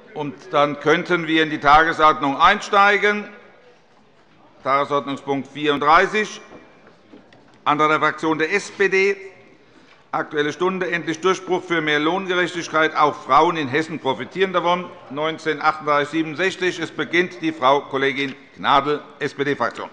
Und dann könnten wir in die Tagesordnung einsteigen. Tagesordnungspunkt 34, Antrag der Fraktion der SPD, Aktuelle Stunde, endlich Durchbruch für mehr Lohngerechtigkeit. Auch Frauen in Hessen profitieren davon, 1938-67. Es beginnt die Frau Kollegin Gnadl, SPD-Fraktion.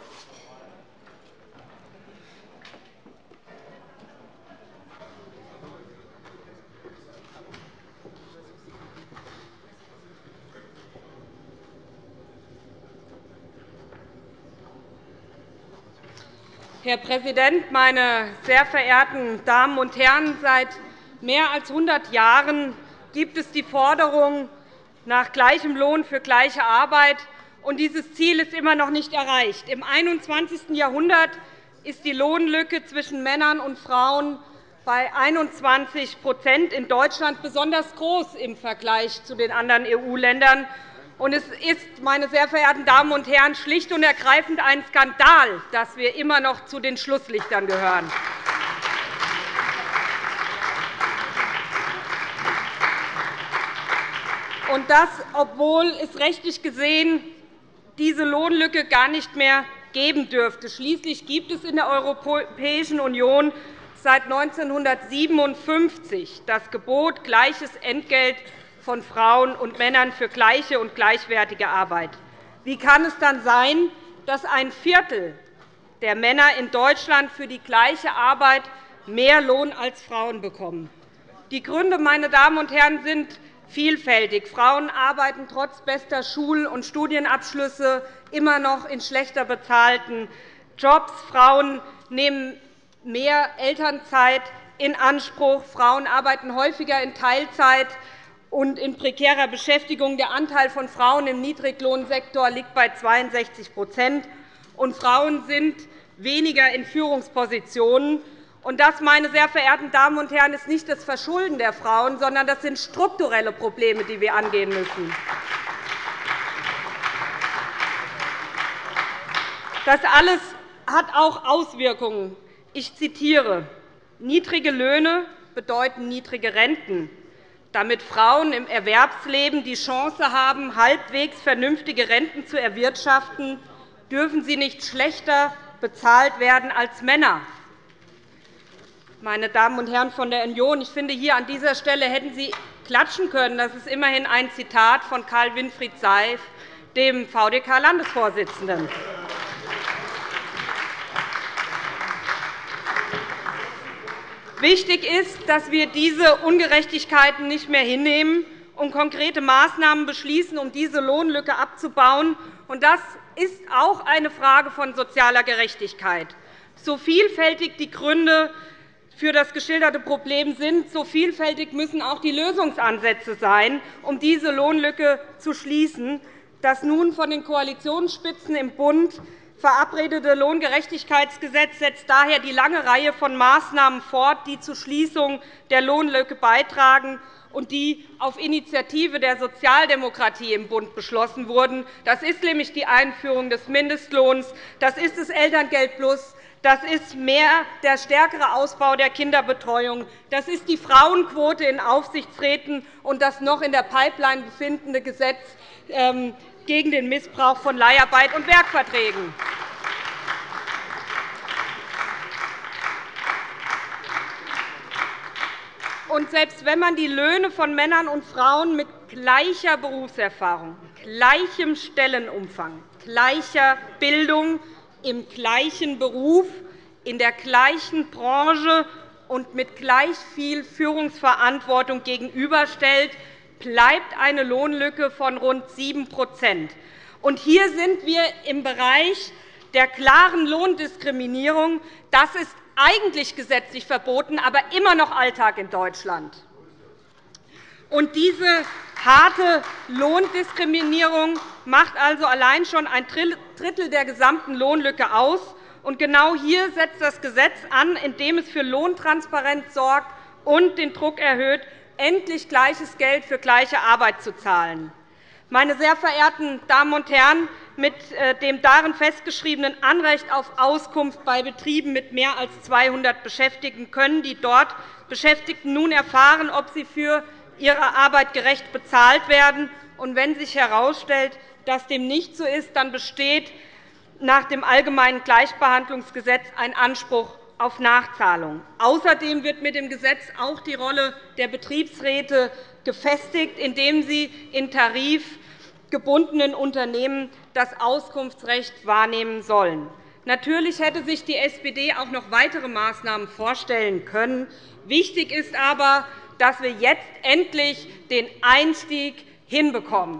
Herr Präsident, meine sehr verehrten Damen und Herren! Seit mehr als 100 Jahren gibt es die Forderung nach gleichem Lohn für gleiche Arbeit, und dieses Ziel ist immer noch nicht erreicht. Im 21. Jahrhundert ist die Lohnlücke zwischen Männern und Frauen bei 21 % in Deutschland besonders groß im Vergleich zu den anderen EU-Ländern. Und es ist, meine sehr verehrten Damen und Herren, schlicht und ergreifend ein Skandal, dass wir immer noch zu den Schlusslichtern gehören. Und das, obwohl es rechtlich gesehen diese Lohnlücke gar nicht mehr geben dürfte. Schließlich gibt es in der Europäischen Union seit 1957 das Gebot gleiches Entgelt von Frauen und Männern für gleiche und gleichwertige Arbeit. Wie kann es dann sein, dass ein Viertel der Männer in Deutschland für die gleiche Arbeit mehr Lohn als Frauen bekommen? Die Gründe, meine Damen und Herren, sind vielfältig. Frauen arbeiten trotz bester Schul- und Studienabschlüsse immer noch in schlechter bezahlten Jobs. Frauen nehmen mehr Elternzeit in Anspruch. Frauen arbeiten häufiger in Teilzeit und in prekärer Beschäftigung. Der Anteil von Frauen im Niedriglohnsektor liegt bei 62 %, und Frauen sind weniger in Führungspositionen. Und das, meine sehr verehrten Damen und Herren, ist nicht das Verschulden der Frauen, sondern das sind strukturelle Probleme, die wir angehen müssen. Das alles hat auch Auswirkungen. Ich zitiere: Niedrige Löhne bedeuten niedrige Renten. Damit Frauen im Erwerbsleben die Chance haben, halbwegs vernünftige Renten zu erwirtschaften, dürfen sie nicht schlechter bezahlt werden als Männer. Meine Damen und Herren von der Union, ich finde, hier an dieser Stelle hätten Sie klatschen können. Das ist immerhin ein Zitat von Karl Winfried Seif, dem VDK-Landesvorsitzenden. Wichtig ist, dass wir diese Ungerechtigkeiten nicht mehr hinnehmen und konkrete Maßnahmen beschließen, um diese Lohnlücke abzubauen. Das ist auch eine Frage von sozialer Gerechtigkeit. So vielfältig die Gründe für das geschilderte Problem sind, so vielfältig müssen auch die Lösungsansätze sein, um diese Lohnlücke zu schließen. Das nun von den Koalitionsspitzen im Bund verabredete Lohngerechtigkeitsgesetz setzt daher die lange Reihe von Maßnahmen fort, die zur Schließung der Lohnlücke beitragen und die auf Initiative der Sozialdemokratie im Bund beschlossen wurden. Das ist nämlich die Einführung des Mindestlohns, das ist das Elterngeld Plus, das ist der stärkere Ausbau der Kinderbetreuung, das ist die Frauenquote in Aufsichtsräten und das noch in der Pipeline befindliche Gesetz gegen den Missbrauch von Leiharbeit und Werkverträgen. Und selbst wenn man die Löhne von Männern und Frauen mit gleicher Berufserfahrung, gleichem Stellenumfang, gleicher Bildung, im gleichen Beruf, in der gleichen Branche und mit gleich viel Führungsverantwortung gegenüberstellt, bleibt eine Lohnlücke von rund 7 %. Hier sind wir im Bereich der klaren Lohndiskriminierung. Das ist eigentlich gesetzlich verboten, aber immer noch Alltag in Deutschland. Und diese harte Lohndiskriminierung macht also allein schon ein Drittel der gesamten Lohnlücke aus. Und genau hier setzt das Gesetz an, indem es für Lohntransparenz sorgt und den Druck erhöht, endlich gleiches Geld für gleiche Arbeit zu zahlen. Meine sehr verehrten Damen und Herren, mit dem darin festgeschriebenen Anrecht auf Auskunft bei Betrieben mit mehr als 200 Beschäftigten können die dort Beschäftigten nun erfahren, ob sie für ihre Arbeit gerecht bezahlt werden Und wenn sich herausstellt, dass dem nicht so ist, dann besteht nach dem Allgemeinen Gleichbehandlungsgesetz ein Anspruch auf Nachzahlung. Außerdem wird mit dem Gesetz auch die Rolle der Betriebsräte gefestigt, indem sie in tarifgebundenen Unternehmen das Auskunftsrecht wahrnehmen sollen. Natürlich hätte sich die SPD auch noch weitere Maßnahmen vorstellen können. Wichtig ist aber, dass wir jetzt endlich den Einstieg hinbekommen.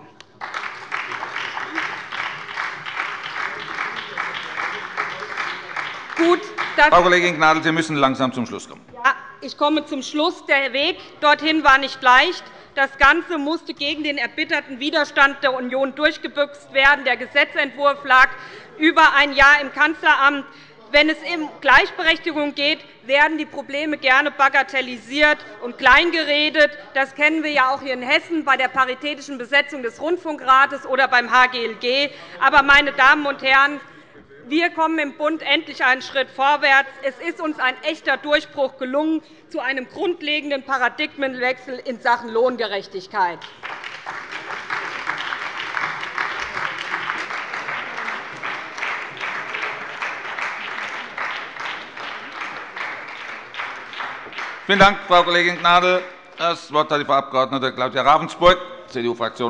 Gut, Frau Kollegin Gnadl, Sie müssen langsam zum Schluss kommen. Ja, ich komme zum Schluss. Der Weg dorthin war nicht leicht. Das Ganze musste gegen den erbitterten Widerstand der Union durchgebüxt werden. Der Gesetzentwurf lag über ein Jahr im Kanzleramt. Wenn es um Gleichberechtigung geht, werden die Probleme gerne bagatellisiert und kleingeredet. Das kennen wir ja auch hier in Hessen bei der paritätischen Besetzung des Rundfunkrates oder beim HGLG. Aber, meine Damen und Herren, wir kommen im Bund endlich einen Schritt vorwärts. Es ist uns ein echter Durchbruch gelungen zu einem grundlegenden Paradigmenwechsel in Sachen Lohngerechtigkeit. Vielen Dank, Frau Kollegin Gnadl. Das Wort hat die Frau Abg. Claudia Ravensburg, CDU-Fraktion.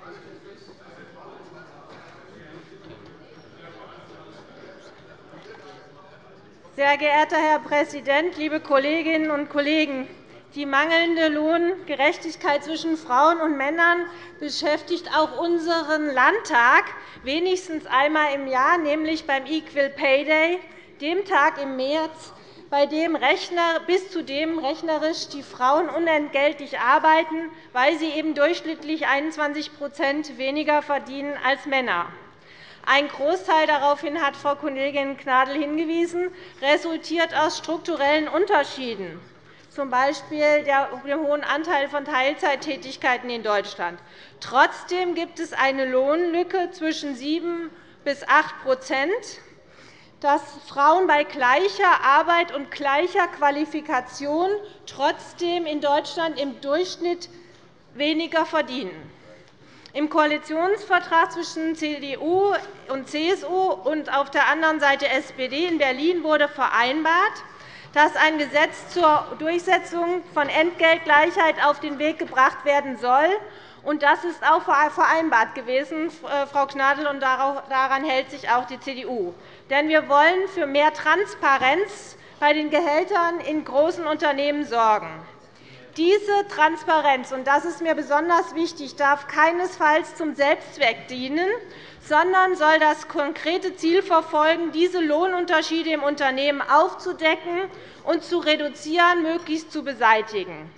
Sehr geehrter Herr Präsident, liebe Kolleginnen und Kollegen! Die mangelnde Lohngerechtigkeit zwischen Frauen und Männern beschäftigt auch unseren Landtag wenigstens einmal im Jahr, nämlich beim Equal Pay Day, dem Tag im März, bis zu dem rechnerisch die Frauen unentgeltlich arbeiten, weil sie eben durchschnittlich 21 weniger verdienen als Männer. Ein Großteil, daraufhin hat Frau Kollegin Gnadl hingewiesen, resultiert aus strukturellen Unterschieden, z. B. dem hohen Anteil von Teilzeittätigkeiten in Deutschland. Trotzdem gibt es eine Lohnlücke zwischen 7 bis 8 dass Frauen bei gleicher Arbeit und gleicher Qualifikation trotzdem in Deutschland im Durchschnitt weniger verdienen. Im Koalitionsvertrag zwischen CDU und CSU und auf der anderen Seite SPD in Berlin wurde vereinbart, dass ein Gesetz zur Durchsetzung von Entgeltgleichheit auf den Weg gebracht werden soll. Und das ist auch vereinbart gewesen, Frau Gnadl, und daran hält sich auch die CDU. Denn wir wollen für mehr Transparenz bei den Gehältern in großen Unternehmen sorgen. Diese Transparenz, und das ist mir besonders wichtig, darf keinesfalls zum Selbstzweck dienen, sondern soll das konkrete Ziel verfolgen, diese Lohnunterschiede im Unternehmen aufzudecken und zu reduzieren, möglichst zu beseitigen.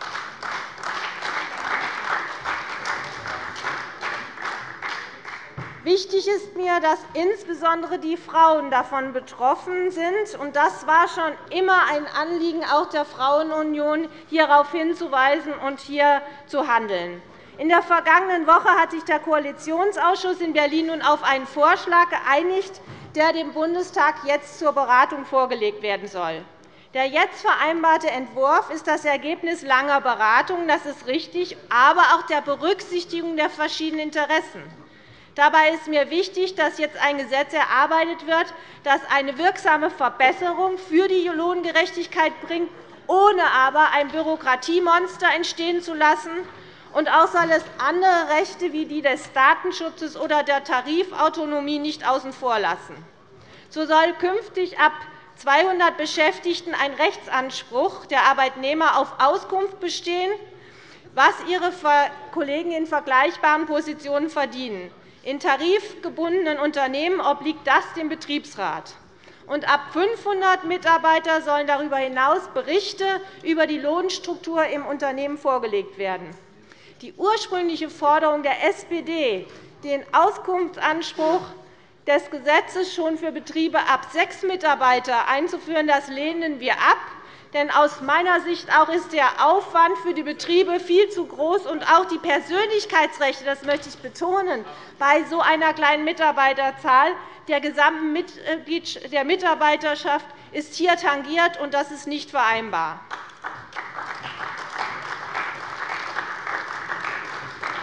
Wichtig ist mir, dass insbesondere die Frauen davon betroffen sind. Und das war schon immer ein Anliegen auch der Frauenunion, hierauf hinzuweisen und hier zu handeln. In der vergangenen Woche hat sich der Koalitionsausschuss in Berlin nun auf einen Vorschlag geeinigt, der dem Bundestag jetzt zur Beratung vorgelegt werden soll. Der jetzt vereinbarte Entwurf ist das Ergebnis langer Beratungen, das ist richtig, aber auch der Berücksichtigung der verschiedenen Interessen. Dabei ist mir wichtig, dass jetzt ein Gesetz erarbeitet wird, das eine wirksame Verbesserung für die Lohngerechtigkeit bringt, ohne aber ein Bürokratiemonster entstehen zu lassen. Und auch soll es andere Rechte wie die des Datenschutzes oder der Tarifautonomie nicht außen vor lassen. So soll künftig ab 200 Beschäftigten ein Rechtsanspruch der Arbeitnehmer auf Auskunft bestehen, was ihre Kollegen in vergleichbaren Positionen verdienen. In tarifgebundenen Unternehmen obliegt das dem Betriebsrat. Und ab 500 Mitarbeiter sollen darüber hinaus Berichte über die Lohnstruktur im Unternehmen vorgelegt werden. Die ursprüngliche Forderung der SPD, den Auskunftsanspruch des Gesetzes schon für Betriebe ab 6 Mitarbeiter einzuführen, das lehnen wir ab. Denn aus meiner Sicht auch ist der Aufwand für die Betriebe viel zu groß, und auch die Persönlichkeitsrechte, das möchte ich betonen, bei so einer kleinen Mitarbeiterzahl der gesamten der Mitarbeiterschaft ist hier tangiert, und das ist nicht vereinbar.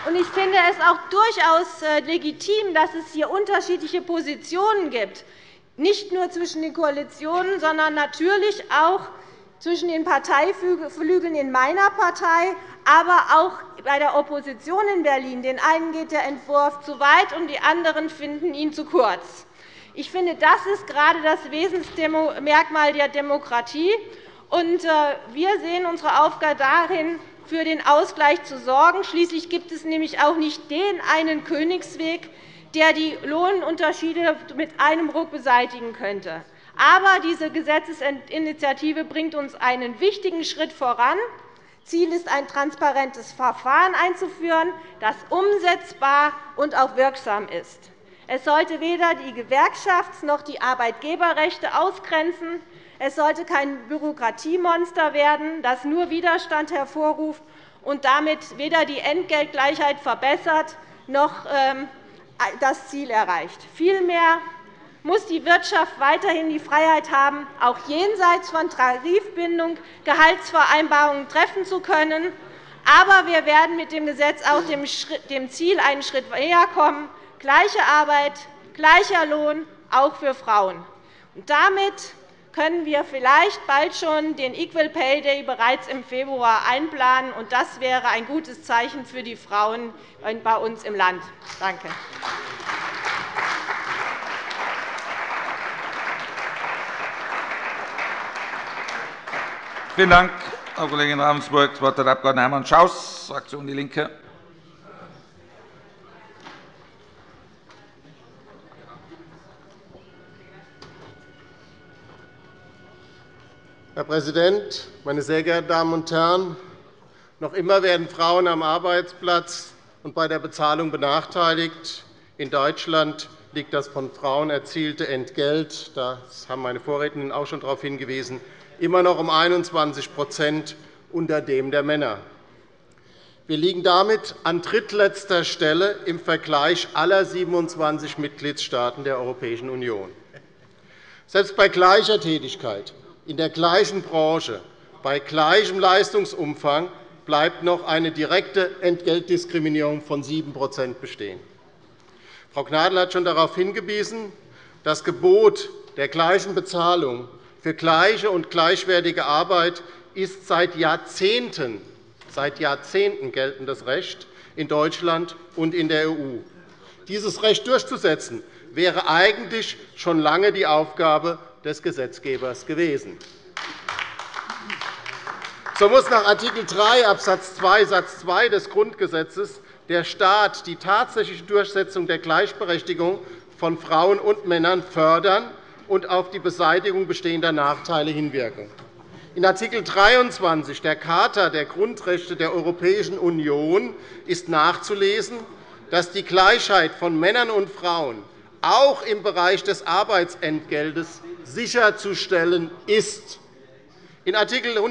Ich finde es auch durchaus legitim, dass es hier unterschiedliche Positionen gibt, nicht nur zwischen den Koalitionen, sondern natürlich auch zwischen den Parteiflügeln in meiner Partei, aber auch bei der Opposition in Berlin. Den einen geht der Entwurf zu weit, und die anderen finden ihn zu kurz. Ich finde, das ist gerade das Wesensmerkmal der Demokratie. Wir sehen unsere Aufgabe darin, für den Ausgleich zu sorgen. Schließlich gibt es nämlich auch nicht den einen Königsweg, der die Lohnunterschiede mit einem Ruck beseitigen könnte. Aber diese Gesetzesinitiative bringt uns einen wichtigen Schritt voran. Ziel ist, ein transparentes Verfahren einzuführen, das umsetzbar und auch wirksam ist. Es sollte weder die Gewerkschafts- noch die Arbeitgeberrechte ausgrenzen. Es sollte kein Bürokratiemonster werden, das nur Widerstand hervorruft und damit weder die Entgeltgleichheit verbessert noch das Ziel erreicht. Vielmehr muss die Wirtschaft weiterhin die Freiheit haben, auch jenseits von Tarifbindung Gehaltsvereinbarungen treffen zu können. Aber wir werden mit dem Gesetz auch dem Ziel einen Schritt näher kommen: gleiche Arbeit, gleicher Lohn, auch für Frauen. Und damit können wir vielleicht bald schon den Equal Pay Day bereits im Februar einplanen. Und das wäre ein gutes Zeichen für die Frauen bei uns im Land. Danke. Vielen Dank, Frau Kollegin Ravensburg. Das Wort hat der Abg. Hermann Schaus, Fraktion DIE LINKE. Herr Präsident, meine sehr geehrten Damen und Herren! Noch immer werden Frauen am Arbeitsplatz und bei der Bezahlung benachteiligt. In Deutschland liegt das von Frauen erzielte Entgelt, das haben meine Vorrednerinnen auch schon darauf hingewiesen, immer noch um 21 unter dem der Männer. Wir liegen damit an drittletzter Stelle im Vergleich aller 27 Mitgliedstaaten der Europäischen Union. Selbst bei gleicher Tätigkeit, in der gleichen Branche, bei gleichem Leistungsumfang bleibt noch eine direkte Entgeltdiskriminierung von 7 bestehen. Frau Gnadl hat schon darauf hingewiesen, das Gebot der gleichen Bezahlung für gleiche und gleichwertige Arbeit ist seit Jahrzehnten geltendes Recht in Deutschland und in der EU. Dieses Recht durchzusetzen, wäre eigentlich schon lange die Aufgabe des Gesetzgebers gewesen. So muss nach Art. 3 Abs. 2 Satz 2 des Grundgesetzes der Staat die tatsächliche Durchsetzung der Gleichberechtigung von Frauen und Männern fördern und auf die Beseitigung bestehender Nachteile hinwirken. In Art. 23 der Charta der Grundrechte der Europäischen Union ist nachzulesen, dass die Gleichheit von Männern und Frauen auch im Bereich des Arbeitsentgeltes sicherzustellen ist. In Art.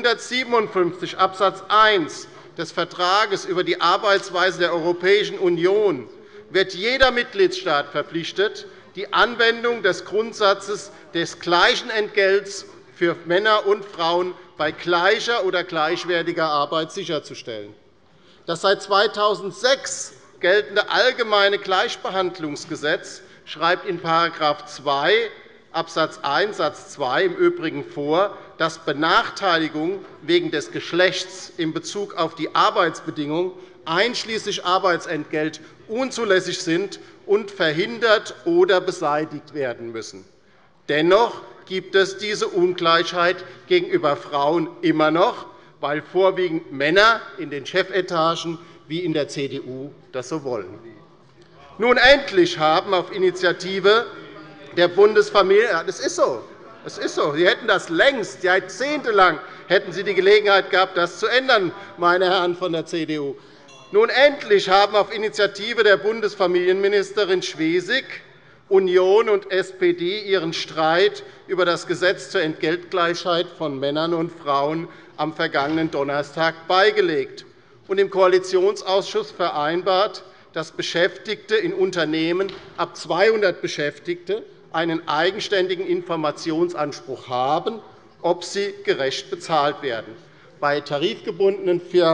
157 Abs. 1 des Vertrages über die Arbeitsweise der Europäischen Union wird jeder Mitgliedstaat verpflichtet, die Anwendung des Grundsatzes des gleichen Entgelts für Männer und Frauen bei gleicher oder gleichwertiger Arbeit sicherzustellen. Das seit 2006 geltende Allgemeine Gleichbehandlungsgesetz schreibt in § 2 Abs. 1 Satz 2 im Übrigen vor, dass Benachteiligungen wegen des Geschlechts in Bezug auf die Arbeitsbedingungen einschließlich Arbeitsentgelt unzulässig sind und verhindert oder beseitigt werden müssen. Dennoch gibt es diese Ungleichheit gegenüber Frauen immer noch, weil vorwiegend Männer in den Chefetagen wie in der CDU das so wollen. Nun endlich haben auf Initiative der Bundesfamilie – das ist so. Es ist so. Sie hätten das längst, jahrzehntelang hätten Sie die Gelegenheit gehabt, das zu ändern, meine Herren von der CDU. Nun endlich haben auf Initiative der Bundesfamilienministerin Schwesig Union und SPD ihren Streit über das Gesetz zur Entgeltgleichheit von Männern und Frauen am vergangenen Donnerstag beigelegt und im Koalitionsausschuss vereinbart, dass Beschäftigte in Unternehmen ab 200 Beschäftigte einen eigenständigen Informationsanspruch haben, ob sie gerecht bezahlt werden, bei tarifgebundenen Firmen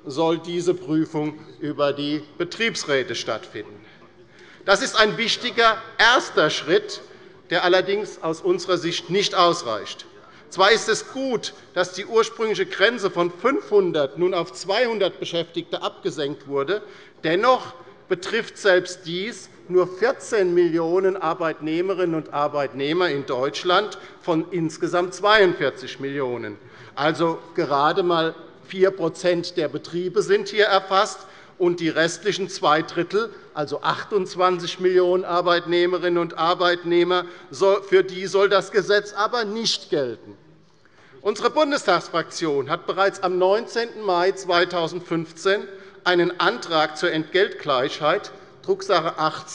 soll diese Prüfung über die Betriebsräte stattfinden. Das ist ein wichtiger erster Schritt, der allerdings aus unserer Sicht nicht ausreicht. Zwar ist es gut, dass die ursprüngliche Grenze von 500 nun auf 200 Beschäftigte abgesenkt wurde. Dennoch betrifft selbst dies nur 14 Millionen Arbeitnehmerinnen und Arbeitnehmer in Deutschland von insgesamt 42 Millionen. Also gerade einmal 4% der Betriebe sind hier erfasst, und die restlichen 2 also 28 Millionen Arbeitnehmerinnen und Arbeitnehmer, für die soll das Gesetz aber nicht gelten. Unsere Bundestagsfraktion hat bereits am 19. Mai 2015 einen Antrag zur Entgeltgleichheit, Drucksache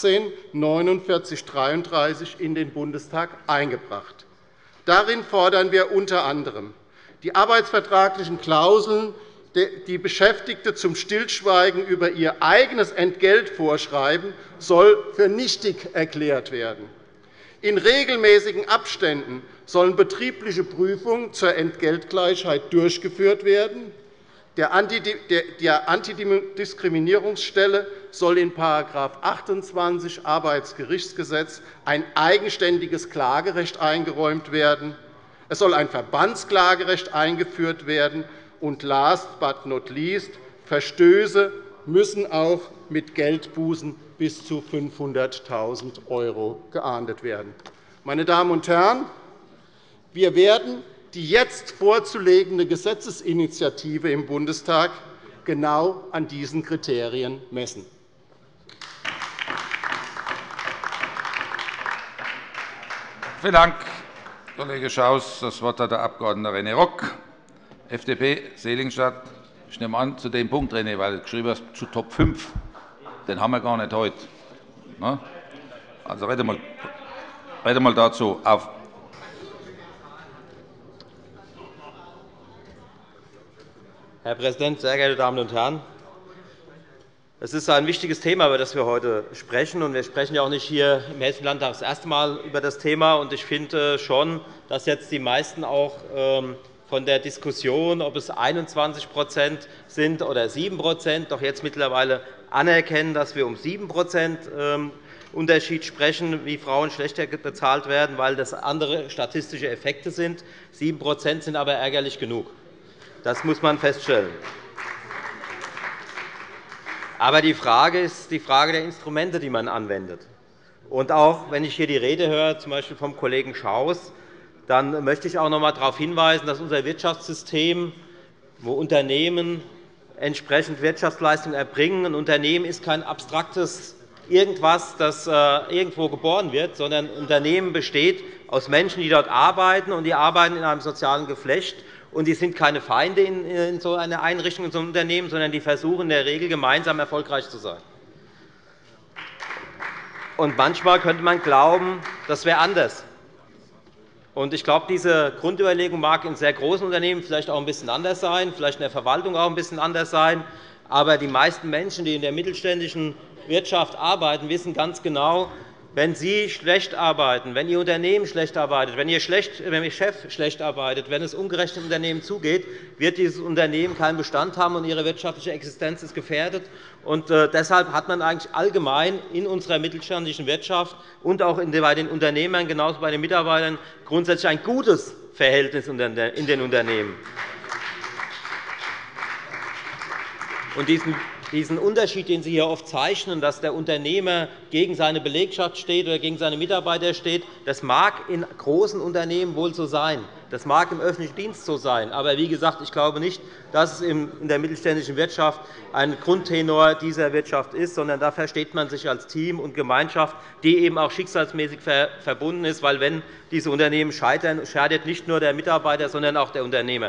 18-4933, in den Bundestag eingebracht. Darin fordern wir unter anderem, die arbeitsvertraglichen Klauseln, die Beschäftigte zum Stillschweigen über ihr eigenes Entgelt vorschreiben, soll für nichtig erklärt werden. In regelmäßigen Abständen sollen betriebliche Prüfungen zur Entgeltgleichheit durchgeführt werden. Der Antidiskriminierungsstelle soll in § 28 Arbeitsgerichtsgesetz ein eigenständiges Klagerecht eingeräumt werden. Es soll ein Verbandsklagerecht eingeführt werden. Und last but not least, Verstöße müssen auch mit Geldbußen bis zu 500.000 € geahndet werden. Meine Damen und Herren, wir werden die jetzt vorzulegende Gesetzesinitiative im Bundestag genau an diesen Kriterien messen. Vielen Dank, Kollege Schaus. Das Wort hat der Abg. René Rock, FDP, Seligenstadt. Ich nehme an, zu dem Punkt, René, weil du geschrieben hast, zu Top 5. Den haben wir gar nicht heute. Also rede mal dazu. Auf. Herr Präsident, sehr geehrte Damen und Herren! Es ist ein wichtiges Thema, über das wir heute sprechen. Wir sprechen ja auch nicht hier im Hessischen Landtag das erste Mal über das Thema. Ich finde schon, dass jetzt die meisten auch von der Diskussion, ob es 21% sind oder 7%, doch jetzt mittlerweile anerkennen, dass wir um 7% Unterschied sprechen, wie Frauen schlechter bezahlt werden, weil das andere statistische Effekte sind. 7% sind aber ärgerlich genug. Das muss man feststellen. Aber die Frage ist die Frage der Instrumente, die man anwendet. Und auch wenn ich hier die Rede höre, z. B. vom Kollegen Schaus, dann möchte ich auch noch einmal darauf hinweisen, dass unser Wirtschaftssystem, wo Unternehmen entsprechend Wirtschaftsleistungen erbringen, ein Unternehmen ist kein abstraktes Irgendwas, das irgendwo geboren wird, sondern ein Unternehmen besteht aus Menschen, die dort arbeiten, und die arbeiten in einem sozialen Geflecht. Und die sind keine Feinde in so einer Einrichtung, in so einem Unternehmen, sondern die versuchen in der Regel gemeinsam erfolgreich zu sein. Und manchmal könnte man glauben, das wäre anders. Und ich glaube, diese Grundüberlegung mag in sehr großen Unternehmen vielleicht auch ein bisschen anders sein, vielleicht in der Verwaltung auch ein bisschen anders sein. Aber die meisten Menschen, die in der mittelständischen Wirtschaft arbeiten, wissen ganz genau, wenn Sie schlecht arbeiten, wenn Ihr Unternehmen schlecht arbeitet, wenn Ihr Chef schlecht arbeitet, wenn es ungerecht im Unternehmen zugeht, wird dieses Unternehmen keinen Bestand haben, und Ihre wirtschaftliche Existenz ist gefährdet. Deshalb hat man eigentlich allgemein in unserer mittelständischen Wirtschaft und auch bei den Unternehmern, genauso bei den Mitarbeitern, grundsätzlich ein gutes Verhältnis in den Unternehmen. Und diesen Unterschied, den Sie hier oft zeichnen, dass der Unternehmer gegen seine Belegschaft steht oder gegen seine Mitarbeiter steht, das mag in großen Unternehmen wohl so sein. Das mag im öffentlichen Dienst so sein. Aber wie gesagt, ich glaube nicht, dass es in der mittelständischen Wirtschaft ein Grundtenor dieser Wirtschaft ist, sondern da versteht man sich als Team und Gemeinschaft, die eben auch schicksalsmäßig verbunden ist. Weil wenn diese Unternehmen scheitern, schadet nicht nur der Mitarbeiter, sondern auch der Unternehmer.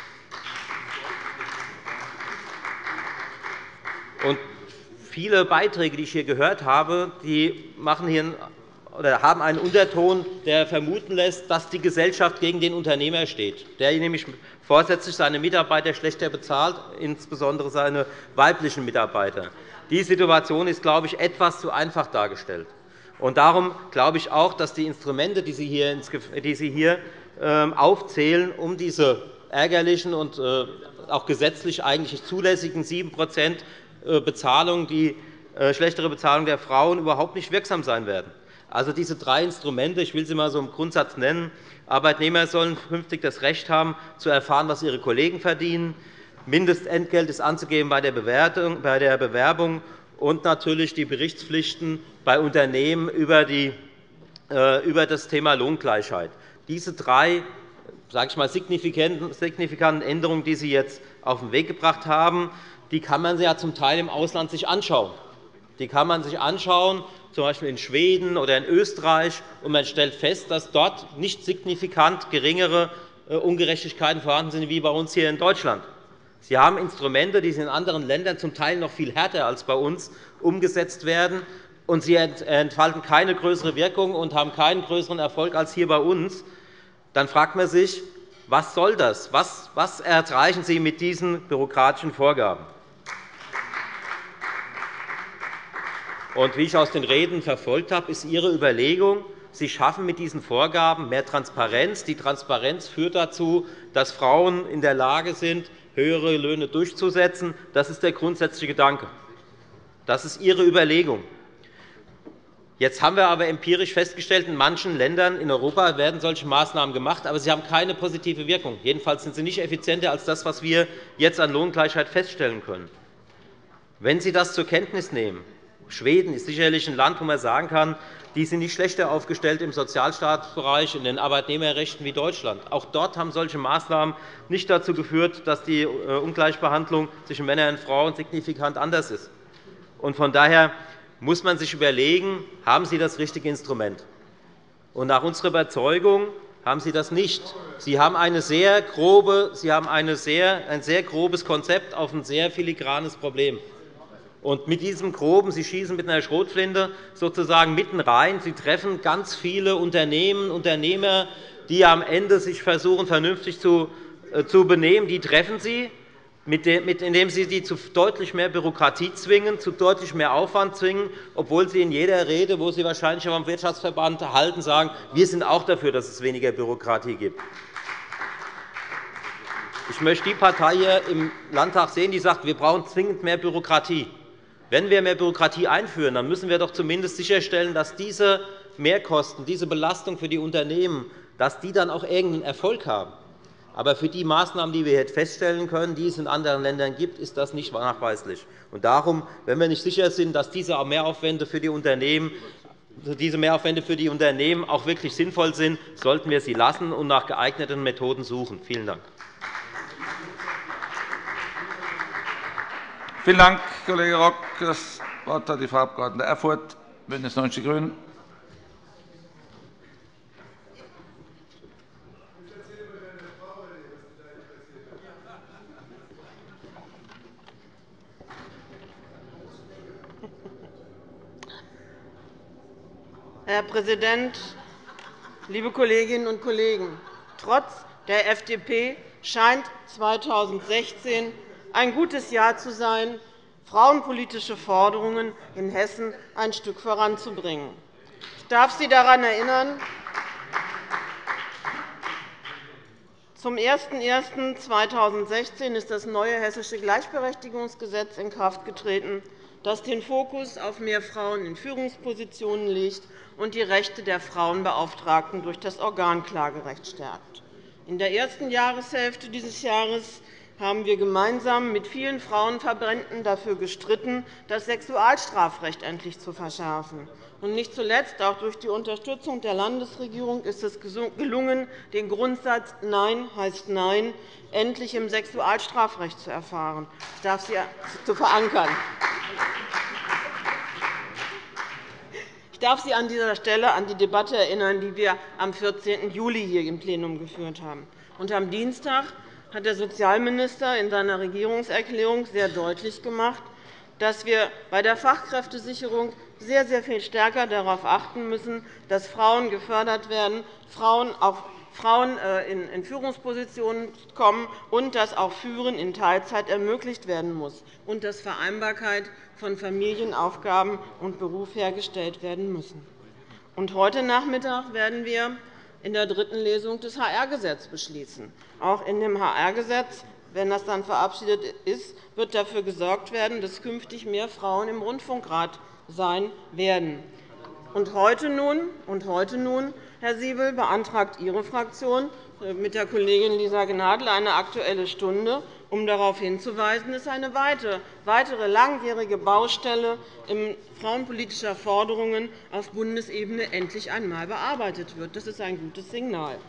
Und viele Beiträge, die ich hier gehört habe, die haben einen Unterton, der vermuten lässt, dass die Gesellschaft gegen den Unternehmer steht, der nämlich vorsätzlich seine Mitarbeiter schlechter bezahlt, insbesondere seine weiblichen Mitarbeiter. Die Situation ist, glaube ich, etwas zu einfach dargestellt. Und darum glaube ich auch, dass die Instrumente, die Sie hier aufzählen, um diese ärgerlichen und auch gesetzlich eigentlich zulässigen 7 Bezahlung, die schlechtere Bezahlung der Frauen überhaupt nicht wirksam sein werden. Also diese 3 Instrumente, ich will sie einmal so im Grundsatz nennen. Arbeitnehmer sollen künftig das Recht haben, zu erfahren, was ihre Kollegen verdienen. Mindestentgelt ist anzugeben bei der Bewerbung und natürlich die Berichtspflichten bei Unternehmen über das Thema Lohngleichheit. Diese 3 sage ich mal, signifikanten Änderungen, die Sie jetzt auf den Weg gebracht haben, die kann man sich ja zum Teil im Ausland anschauen. Die kann man sich anschauen, z. B. in Schweden oder in Österreich, und man stellt fest, dass dort nicht signifikant geringere Ungerechtigkeiten vorhanden sind wie bei uns hier in Deutschland. Sie haben Instrumente, die in anderen Ländern zum Teil noch viel härter als bei uns umgesetzt werden, und sie entfalten keine größere Wirkung und haben keinen größeren Erfolg als hier bei uns. Dann fragt man sich, was soll das? Was erreichen Sie mit diesen bürokratischen Vorgaben? Und wie ich aus den Reden verfolgt habe, ist Ihre Überlegung, Sie schaffen mit diesen Vorgaben mehr Transparenz. Die Transparenz führt dazu, dass Frauen in der Lage sind, höhere Löhne durchzusetzen. Das ist der grundsätzliche Gedanke. Das ist Ihre Überlegung. Jetzt haben wir aber empirisch festgestellt, in manchen Ländern in Europa werden solche Maßnahmen gemacht, aber sie haben keine positive Wirkung. Jedenfalls sind sie nicht effizienter als das, was wir jetzt an Lohngleichheit feststellen können. Wenn Sie das zur Kenntnis nehmen, Schweden ist sicherlich ein Land, wo man sagen kann, die sind nicht schlechter aufgestellt im Sozialstaatsbereich, in den Arbeitnehmerrechten wie Deutschland. Auch dort haben solche Maßnahmen nicht dazu geführt, dass die Ungleichbehandlung zwischen Männern und Frauen signifikant anders ist. Von daher muss man sich überlegen, haben Sie das richtige Instrument? Und nach unserer Überzeugung haben Sie das nicht. Sie haben ein sehr grobes Konzept auf ein sehr filigranes Problem. Und mit diesem Groben, Sie schießen mit einer Schrotflinte sozusagen mitten rein. Sie treffen ganz viele Unternehmen, Unternehmer, die am Ende sich versuchen, vernünftig zu benehmen. Die treffen Sie, indem Sie sie zu deutlich mehr Bürokratie zwingen, zu deutlich mehr Aufwand zwingen, obwohl Sie in jeder Rede, wo Sie wahrscheinlich auch am Wirtschaftsverband halten, sagen, wir sind auch dafür, dass es weniger Bürokratie gibt. Ich möchte die Partei hier im Landtag sehen, die sagt, wir brauchen zwingend mehr Bürokratie. Wenn wir mehr Bürokratie einführen, dann müssen wir doch zumindest sicherstellen, dass diese Mehrkosten, diese Belastung für die Unternehmen, dass die dann auch irgendeinen Erfolg haben. Aber für die Maßnahmen, die wir jetzt feststellen können, die es in anderen Ländern gibt, ist das nicht nachweislich. Und darum, wenn wir nicht sicher sind, dass diese Mehraufwände für die Unternehmen auch wirklich sinnvoll sind, sollten wir sie lassen und nach geeigneten Methoden suchen. Vielen Dank. Vielen Dank, Kollege Rock. Das Wort hat die Frau Abg. Erfurth, BÜNDNIS 90 die GRÜNEN. Herr Präsident, liebe Kolleginnen und Kollegen! Trotz der FDP scheint 2016 ein gutes Jahr zu sein, frauenpolitische Forderungen in Hessen ein Stück voranzubringen. Ich darf Sie daran erinnern, zum 01. ist das neue Hessische Gleichberechtigungsgesetz in Kraft getreten, das den Fokus auf mehr Frauen in Führungspositionen legt und die Rechte der Frauenbeauftragten durch das Organklagerecht stärkt. In der ersten Jahreshälfte dieses Jahres haben wir gemeinsam mit vielen Frauenverbänden dafür gestritten, das Sexualstrafrecht endlich zu verschärfen. Und nicht zuletzt auch durch die Unterstützung der Landesregierung ist es gelungen, den Grundsatz Nein heißt Nein endlich im Sexualstrafrecht zu verankern. Ich darf Sie an dieser Stelle an die Debatte erinnern, die wir am 14. Juli hier im Plenum geführt haben. Und am Dienstag hat der Sozialminister in seiner Regierungserklärung sehr deutlich gemacht, dass wir bei der Fachkräftesicherung sehr, sehr viel stärker darauf achten müssen, dass Frauen gefördert werden, Frauen in Führungspositionen kommen und dass auch Führen in Teilzeit ermöglicht werden muss und dass Vereinbarkeit von Familienaufgaben und Beruf hergestellt werden müssen. Heute Nachmittag werden wir in der dritten Lesung des HR-Gesetzes beschließen. Auch in dem HR-Gesetz wenn das dann verabschiedet ist, wird dafür gesorgt werden, dass künftig mehr Frauen im Rundfunkrat sein werden. Und heute nun, Herr Siebel, beantragt Ihre Fraktion mit der Kollegin Lisa Gnadl eine Aktuelle Stunde, um darauf hinzuweisen, dass eine weitere langjährige Baustelle frauenpolitischer Forderungen auf Bundesebene endlich einmal bearbeitet wird. Das ist ein gutes Signal.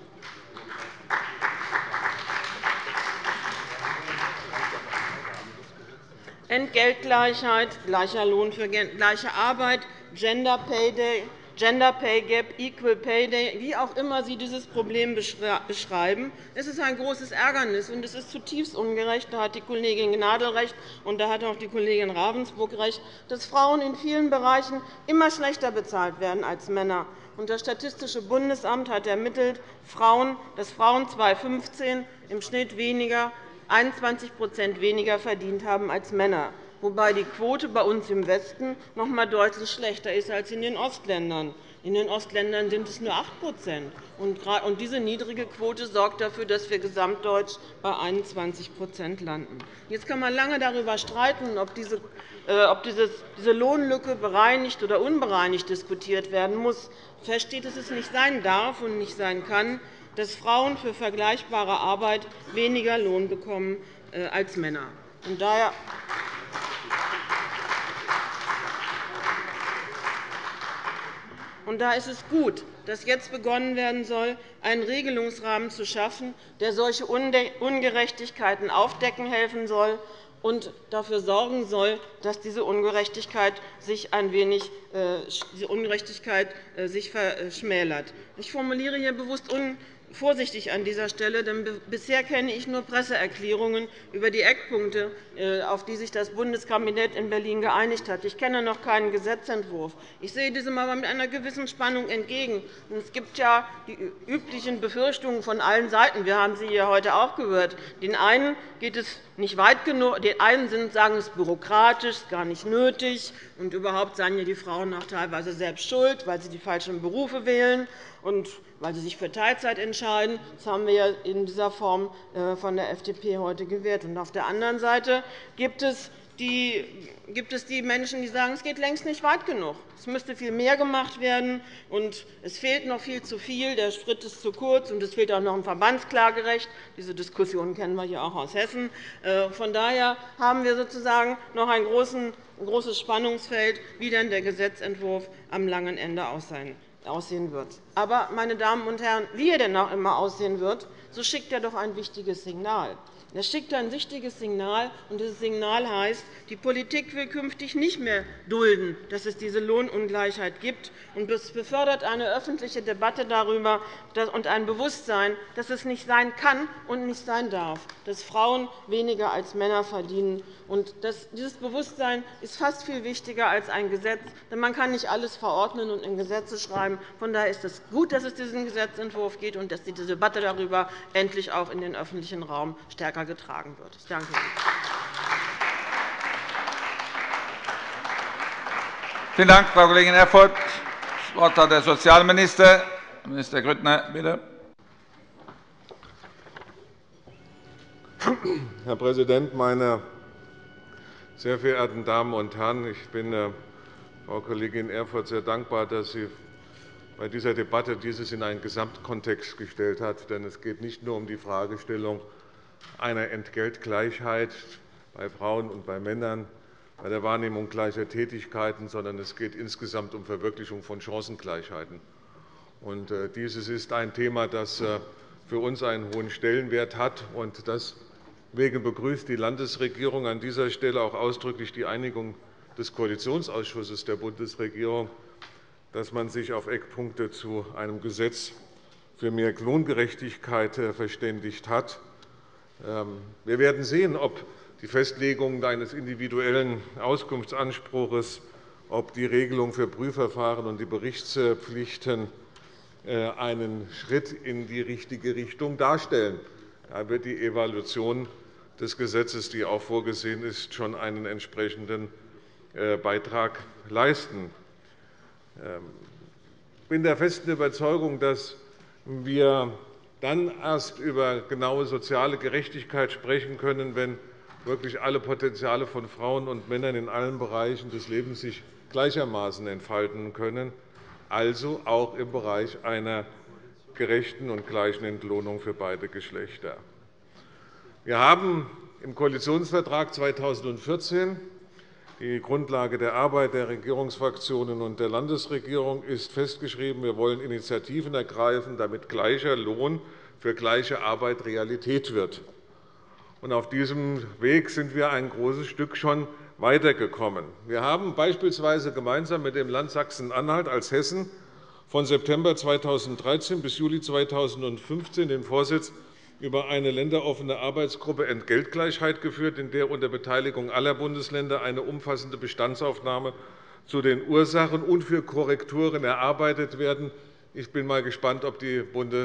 Entgeltgleichheit, gleicher Lohn für gleiche Arbeit, Gender Pay Gap, Equal Pay Day, wie auch immer Sie dieses Problem beschreiben. Es ist ein großes Ärgernis, und es ist zutiefst ungerecht. Da hat die Kollegin Gnadl recht, und da hat auch die Kollegin Ravensburg recht, dass Frauen in vielen Bereichen immer schlechter bezahlt werden als Männer. Das Statistische Bundesamt hat ermittelt, dass Frauen 2015 im Schnitt 21 weniger verdient haben als Männer, wobei die Quote bei uns im Westen noch einmal deutlich schlechter ist als in den Ostländern. In den Ostländern sind es nur 8 und diese niedrige Quote sorgt dafür, dass wir gesamtdeutsch bei 21 landen. Jetzt kann man lange darüber streiten, ob diese Lohnlücke bereinigt oder unbereinigt diskutiert werden muss. Fest steht, dass es nicht sein darf und nicht sein kann, dass Frauen für vergleichbare Arbeit weniger Lohn bekommen als Männer. Da ist es gut, dass jetzt begonnen werden soll, einen Regelungsrahmen zu schaffen, der solche Ungerechtigkeiten aufdecken helfen soll und dafür sorgen soll, dass diese Ungerechtigkeit sich verschmälert. Ich formuliere hier bewusst vorsichtig an dieser Stelle, denn bisher kenne ich nur Presseerklärungen über die Eckpunkte, auf die sich das Bundeskabinett in Berlin geeinigt hat. Ich kenne noch keinen Gesetzentwurf. Ich sehe diesem aber mit einer gewissen Spannung entgegen. Es gibt ja die üblichen Befürchtungen von allen Seiten. Wir haben sie hier heute auch gehört. Den einen geht es nicht weit genug. Die einen sagen, es ist bürokratisch, es ist gar nicht nötig, und überhaupt seien ja die Frauen auch teilweise selbst schuld, weil sie die falschen Berufe wählen und weil sie sich für Teilzeit entscheiden. Das haben wir ja in dieser Form von der FDP heute gewährt. Auf der anderen Seite gibt es die Menschen, die sagen, es geht längst nicht weit genug. Es müsste viel mehr gemacht werden, und es fehlt noch viel zu viel. Der Schritt ist zu kurz, und es fehlt auch noch ein Verbandsklagerecht. Diese Diskussion kennen wir hier auch aus Hessen. Von daher haben wir sozusagen noch ein großes Spannungsfeld, wie denn der Gesetzentwurf am langen Ende aussehen wird. Aber, meine Damen und Herren, wie er denn auch immer aussehen wird, so schickt er doch ein wichtiges Signal. Er schickt ein wichtiges Signal, und dieses Signal heißt, die Politik will künftig nicht mehr dulden, dass es diese Lohnungleichheit gibt, und es befördert eine öffentliche Debatte darüber und ein Bewusstsein, dass es nicht sein kann und nicht sein darf, dass Frauen weniger als Männer verdienen. Dieses Bewusstsein ist fast viel wichtiger als ein Gesetz, denn man kann nicht alles verordnen und in Gesetze schreiben. Von daher ist es gut, dass es diesen Gesetzentwurf gibt und dass die Debatte darüber endlich auch in den öffentlichen Raum stärker getragen wird. Ich danke Ihnen. Vielen Dank, Frau Kollegin Erfurth. Das Wort hat der Sozialminister. Minister Grüttner, bitte. Herr Präsident, meine sehr verehrten Damen und Herren! Ich bin Frau Kollegin Erfurth sehr dankbar, dass sie bei dieser Debatte dieses in einen Gesamtkontext gestellt hat. Denn es geht nicht nur um die Fragestellung einer Entgeltgleichheit bei Frauen und bei Männern, bei der Wahrnehmung gleicher Tätigkeiten, sondern es geht insgesamt um Verwirklichung von Chancengleichheiten. Dieses ist ein Thema, das für uns einen hohen Stellenwert hat. Deswegen begrüßt die Landesregierung an dieser Stelle auch ausdrücklich die Einigung des Koalitionsausschusses der Bundesregierung, dass man sich auf Eckpunkte zu einem Gesetz für mehr Lohngerechtigkeit verständigt hat. Wir werden sehen, ob die Festlegung eines individuellen Auskunftsanspruchs, ob die Regelung für Prüfverfahren und die Berichtspflichten einen Schritt in die richtige Richtung darstellen. Da wird die Evaluation des Gesetzes, die auch vorgesehen ist, schon einen entsprechenden Beitrag leisten. Ich bin der festen Überzeugung, dass wir dann erst über genaue soziale Gerechtigkeit sprechen können, wenn wirklich alle Potenziale von Frauen und Männern in allen Bereichen des Lebens sich gleichermaßen entfalten können, also auch im Bereich einer gerechten und gleichen Entlohnung für beide Geschlechter. Wir haben im Koalitionsvertrag 2014 die Grundlage der Arbeit der Regierungsfraktionen und der Landesregierung ist festgeschrieben, wir wollen Initiativen ergreifen, damit gleicher Lohn für gleiche Arbeit Realität wird. Auf diesem Weg sind wir ein großes Stück schon weitergekommen. Wir haben beispielsweise gemeinsam mit dem Land Sachsen-Anhalt als Hessen von September 2013 bis Juli 2015 den Vorsitz über eine länderoffene Arbeitsgruppe Entgeltgleichheit geführt, in der unter Beteiligung aller Bundesländer eine umfassende Bestandsaufnahme zu den Ursachen und für Korrekturen erarbeitet werden. Ich bin mal gespannt, ob die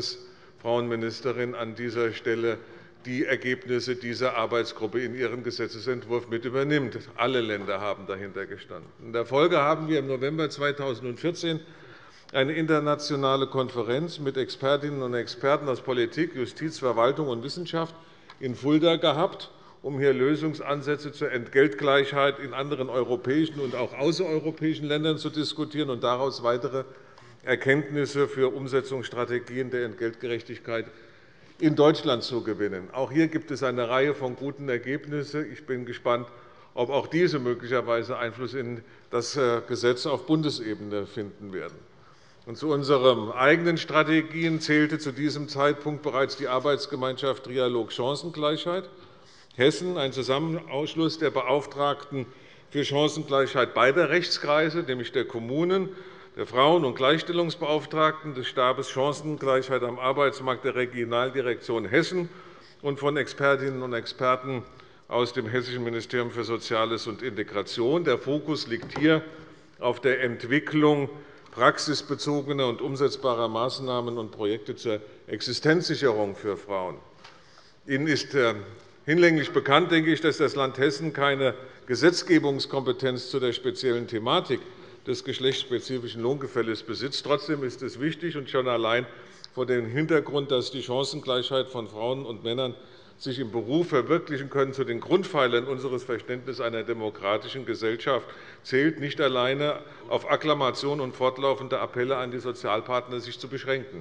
Bundesfrauenministerin an dieser Stelle die Ergebnisse dieser Arbeitsgruppe in ihren Gesetzentwurf mit übernimmt. Alle Länder haben dahinter gestanden. In der Folge haben wir im November 2014 eine internationale Konferenz mit Expertinnen und Experten aus Politik, Justiz, Verwaltung und Wissenschaft in Fulda gehabt, um hier Lösungsansätze zur Entgeltgleichheit in anderen europäischen und auch außereuropäischen Ländern zu diskutieren und daraus weitere Erkenntnisse für Umsetzungsstrategien der Entgeltgerechtigkeit in Deutschland zu gewinnen. Auch hier gibt es eine Reihe von guten Ergebnissen. Ich bin gespannt, ob auch diese möglicherweise Einfluss in das Gesetz auf Bundesebene finden werden. Zu unseren eigenen Strategien zählte zu diesem Zeitpunkt bereits die Arbeitsgemeinschaft Trialog Chancengleichheit Hessen, ein Zusammenausschluss der Beauftragten für Chancengleichheit beider Rechtskreise, nämlich der Kommunen, der Frauen- und Gleichstellungsbeauftragten, des Stabes Chancengleichheit am Arbeitsmarkt der Regionaldirektion Hessen und von Expertinnen und Experten aus dem Hessischen Ministerium für Soziales und Integration. Der Fokus liegt hier auf der Entwicklung praxisbezogener und umsetzbarer Maßnahmen und Projekte zur Existenzsicherung für Frauen. Ihnen ist hinlänglich bekannt, denke ich, dass das Land Hessen keine Gesetzgebungskompetenz zu der speziellen Thematik des geschlechtsspezifischen Lohngefälles besitzt. Trotzdem ist es wichtig, und schon allein vor dem Hintergrund, dass die Chancengleichheit von Frauen und Männern sich im Beruf verwirklichen können, zu den Grundpfeilern unseres Verständnisses einer demokratischen Gesellschaft zählt, nicht alleine auf Akklamation und fortlaufende Appelle an die Sozialpartner sich zu beschränken.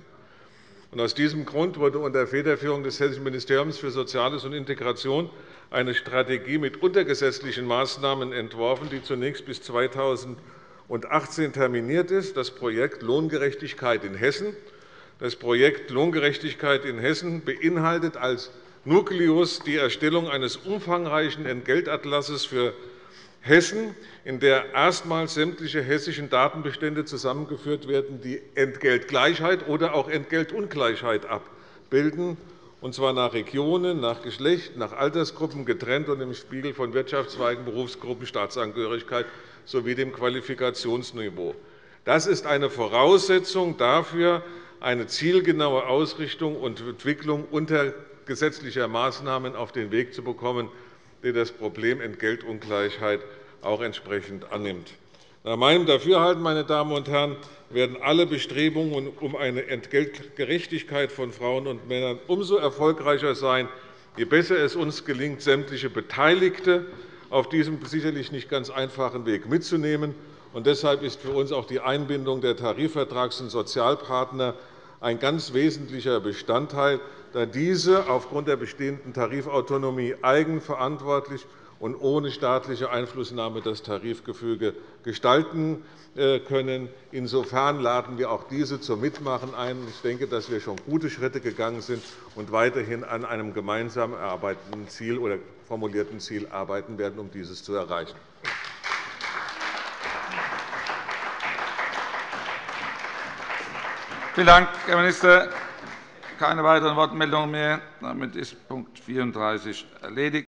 Aus diesem Grund wurde unter Federführung des Hessischen Ministeriums für Soziales und Integration eine Strategie mit untergesetzlichen Maßnahmen entworfen, die zunächst bis 2018 terminiert ist, das Projekt Lohngerechtigkeit in Hessen. Das Projekt Lohngerechtigkeit in Hessen beinhaltet als Nukleus die Erstellung eines umfangreichen Entgeltatlasses für Hessen, in der erstmals sämtliche hessischen Datenbestände zusammengeführt werden, die Entgeltgleichheit oder auch Entgeltungleichheit abbilden, und zwar nach Regionen, nach Geschlecht, nach Altersgruppen getrennt und im Spiegel von Wirtschaftszweigen, Berufsgruppen, Staatsangehörigkeit sowie dem Qualifikationsniveau. Das ist eine Voraussetzung dafür, eine zielgenaue Ausrichtung und Entwicklung unter gesetzlicher Maßnahmen auf den Weg zu bekommen, die das Problem Entgeltungleichheit auch entsprechend annimmt. Nach meinem Dafürhalten, meine Damen und Herren, werden alle Bestrebungen um eine Entgeltgerechtigkeit von Frauen und Männern umso erfolgreicher sein, je besser es uns gelingt, sämtliche Beteiligte auf diesem sicherlich nicht ganz einfachen Weg mitzunehmen. Deshalb ist für uns auch die Einbindung der Tarifvertrags- und Sozialpartner ein ganz wesentlicher Bestandteil, da diese aufgrund der bestehenden Tarifautonomie eigenverantwortlich und ohne staatliche Einflussnahme das Tarifgefüge gestalten können. Insofern laden wir auch diese zum Mitmachen ein. Ich denke, dass wir schon gute Schritte gegangen sind und weiterhin an einem gemeinsam erarbeiteten Ziel oder formulierten Ziel arbeiten werden, um dieses zu erreichen. Vielen Dank, Herr Minister. Keine weiteren Wortmeldungen mehr. Damit ist Punkt 34 erledigt.